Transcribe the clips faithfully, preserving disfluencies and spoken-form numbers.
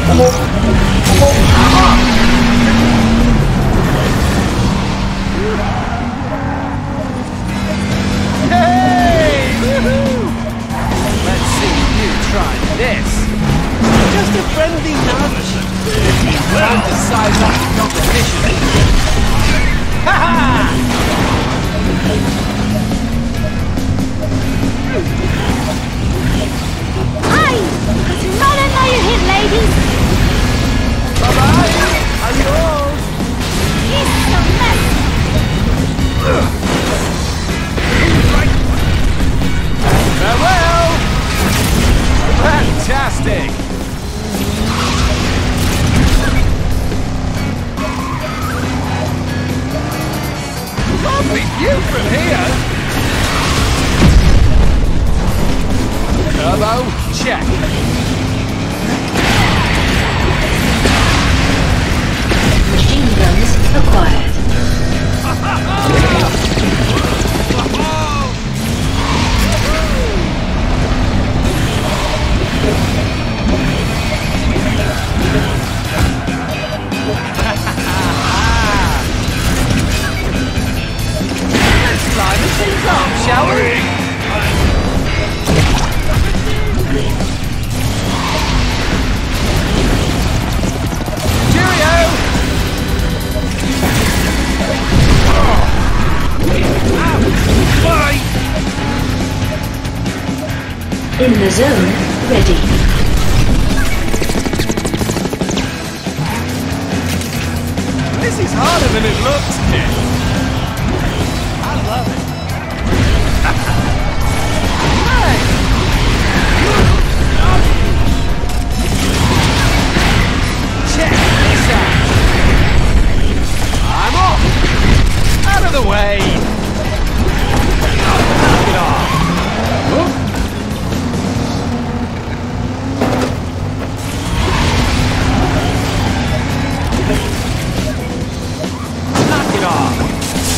Hey! Woohoo! Let's see you try this. Just a friendly nudge. Time to size up the competition. Ha ha! Hi! It's not another hit, ladies! Bye-bye! Adios! He's so messy! Farewell! Fantastic! Lovely view from here! Turbo, check. Machine guns acquired. Let's line things up, shall we? In the zone, ready. This is harder than it looks. I love it. Hey! Check this out. I'm off. Out of the way. Knock it off. Whoop. Knock it off.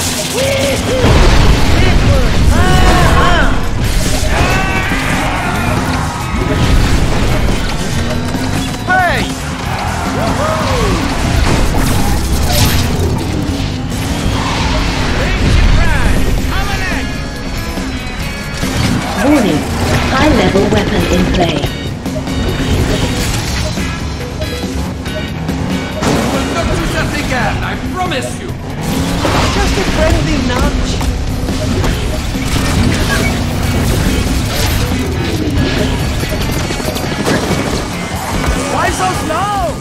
Hey! Warning, high-level weapon in play. We'll not do that again, I promise you! Just a friendly nudge. Why so slow?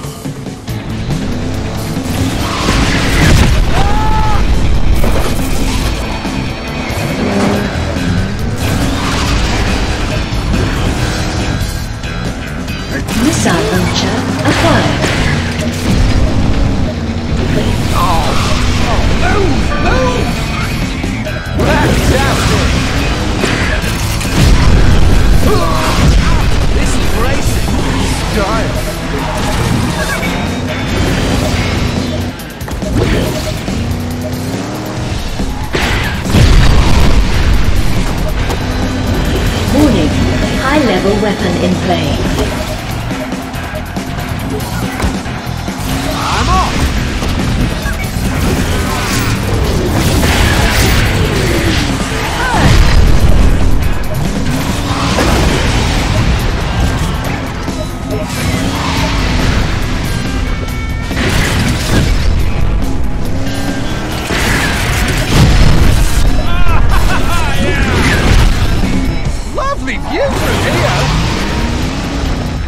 Missile launcher acquired. Oh, move, move! Fantastic! This is racing style. Warning, high-level weapon in play. I'm off! Lovely view from here!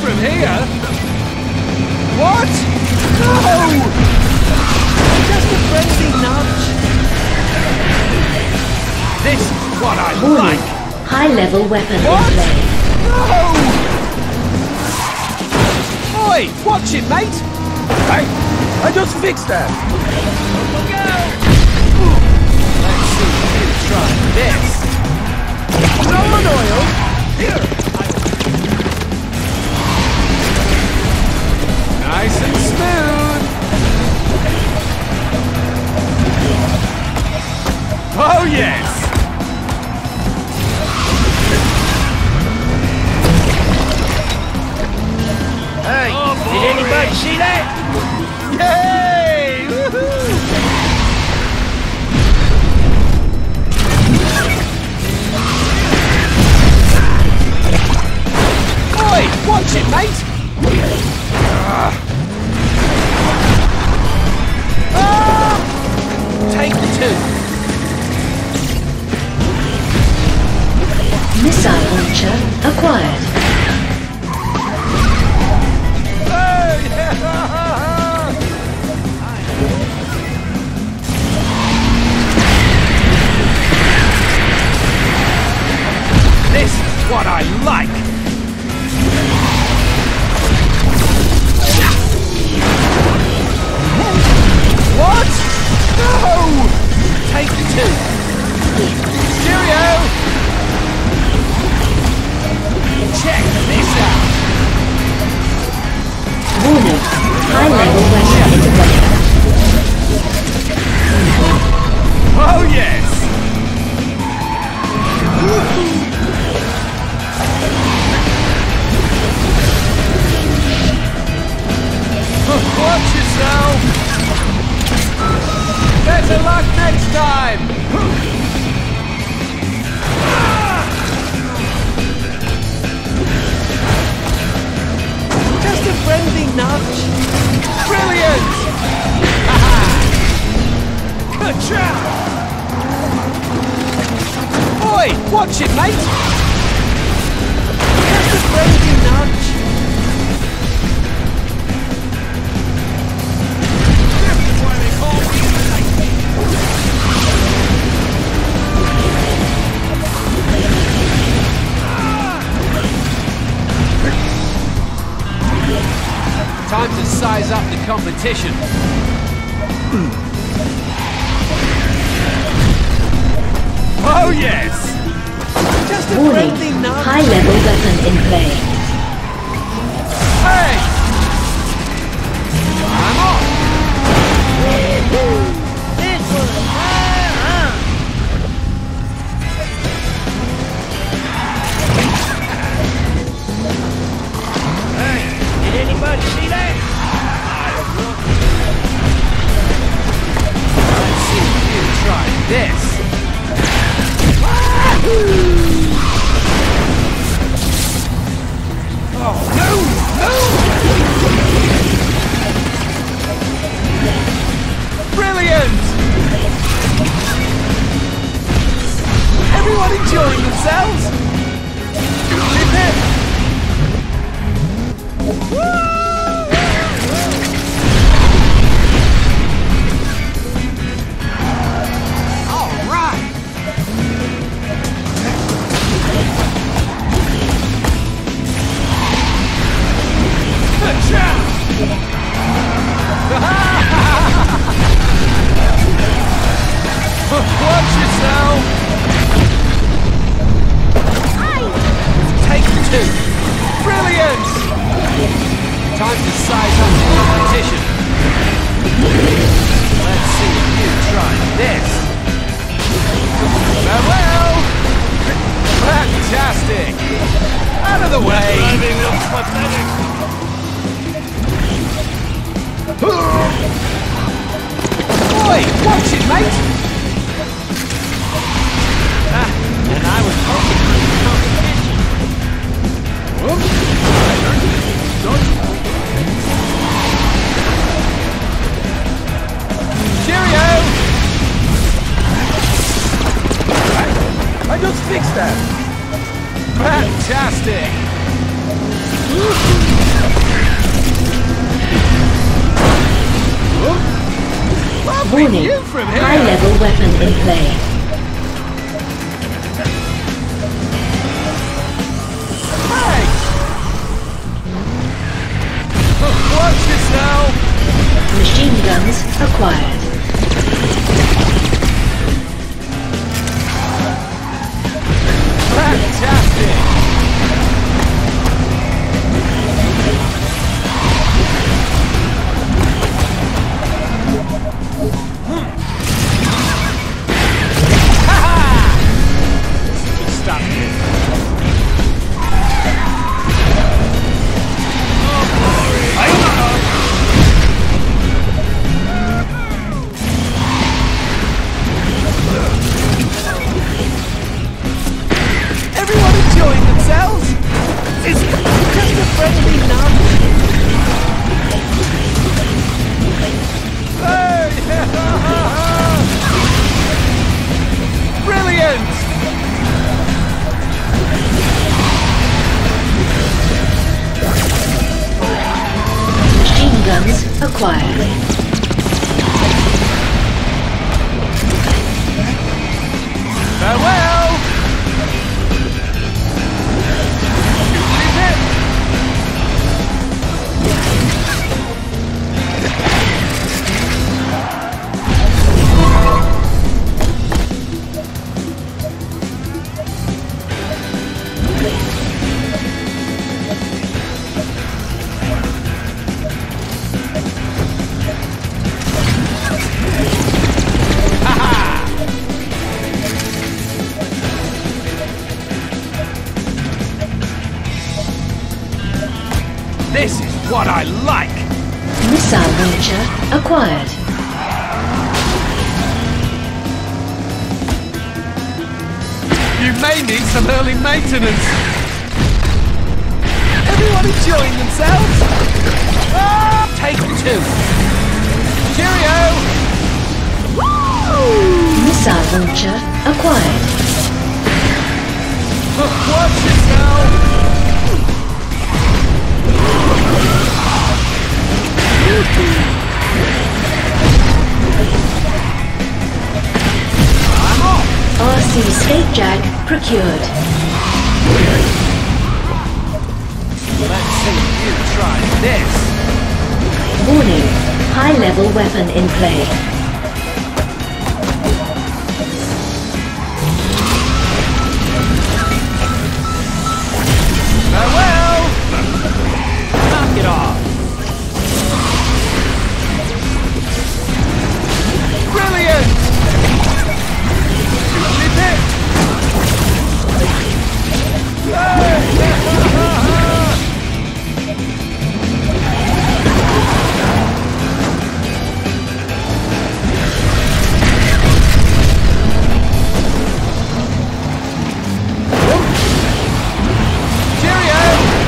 from here. What? No! Just a friendly nudge. This is what I Warning. like. High-level weapon What? in play. No! Oi, watch it, mate. Hey, I just fixed that. Let's see you try this. No one oil. Here. Nice and smooth. Oh yes. Hey, did anybody see that? Yay! Woohoo! Oi, watch it, mate. Ah. Ah. Take two. Missile launcher acquired. Oh, yeah. This is what I like. What? No! Take two. Cheerio! Check this out. Warning. High-level weapon in play. Oh yes! Watch yourself! Better luck next time! Just a friendly nudge. Brilliant! Good job! Oi, watch it, mate! Just a friendly nudge. Time to size up the competition. Oh yes! Just a Warning. friendly nudge. High-level weapon in play. Hey! I'm off! This was fun. Hey, did anybody see that? Let's see you try this. Oh no! No! Brilliant! Everyone enjoying themselves? Flip it! All right! Good job! Watch yourself! Take two! Brilliant! Time to size up the competition. Let's see you try this. Farewell! Fantastic! Out of the way! Driving looks pathetic. Boy, watch it, mate! Ah, and I was hoping for the competition. Oops. Cheerio! I just fixed that. Fantastic! Lovely Warning. view from here. High level weapon in play. Hey! Watch yourself! Machine guns acquired. Fantastic! Stop this. Everyone enjoying themselves? It's just a friendly nudge. Hey! Brilliant! Machine guns acquired. Farewell! Is it? This is what I like! Missile launcher acquired. You may need some early maintenance. Everyone enjoying themselves? Ah, take two. Cheerio! Woo! Missile launcher acquired. Watch yourself! I'm off! R C Skate Jag procured. Let's see you try this. Warning. High level weapon in play. Farewell! Knock it off! Brilliant! Is it? Cheerio!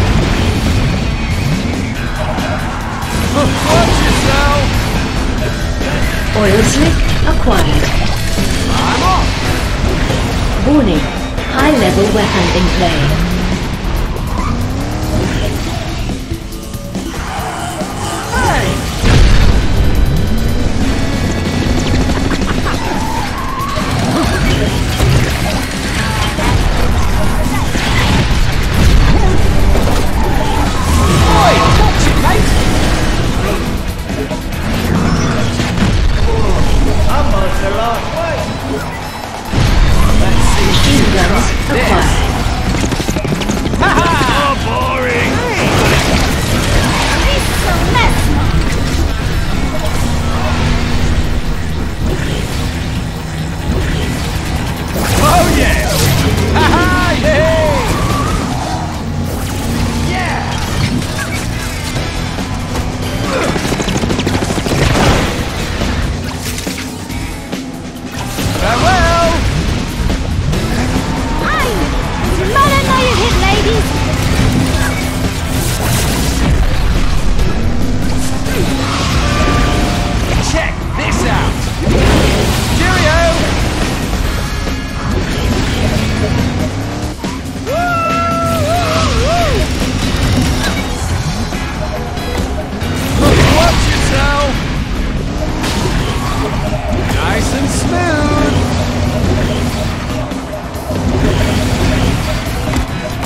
Watch yourself! Oil slick acquired. I'm off! Warning. High level weapon in play. Hey! Boy, watch it, mate! Almost the last way. Let's see Machine you guns try this. acquired.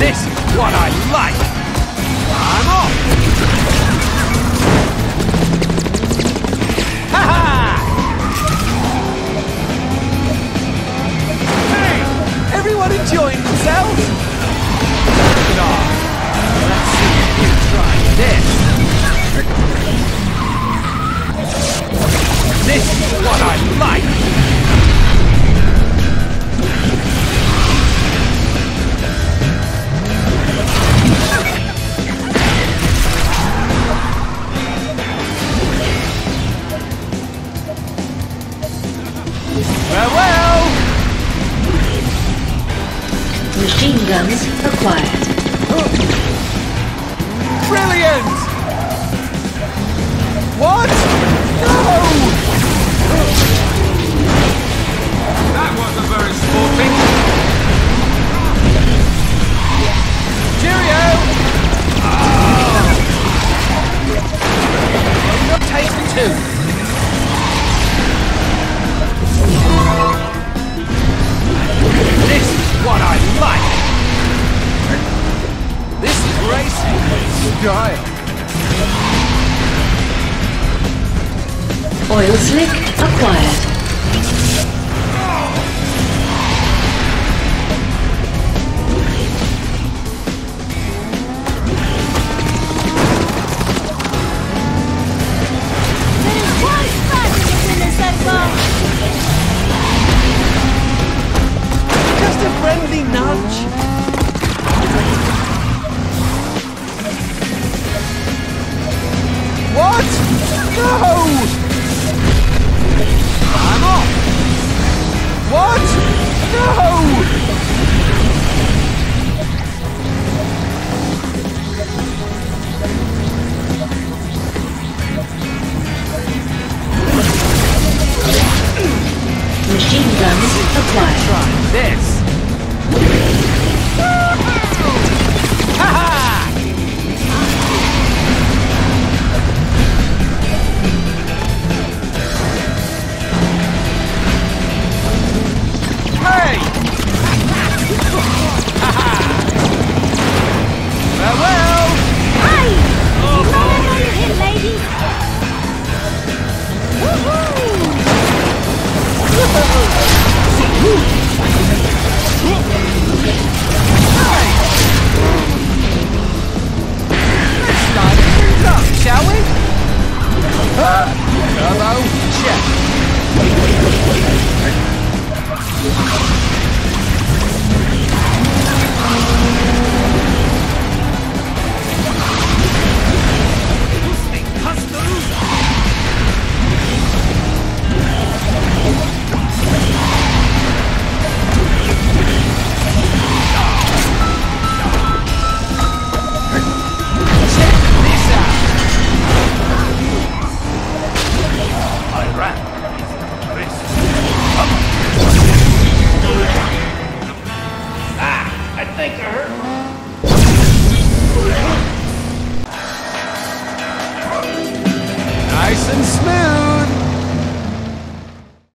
This is what I like! I'm off! Ha ha! Hey! Everyone enjoying themselves? No. Let's see you try this! This is what I like! Farewell! Machine guns acquired. Brilliant! What? No! That wasn't very sporting. Cheerio! Oh. Take two. This is what I like! This is racing style! Oil slick acquired.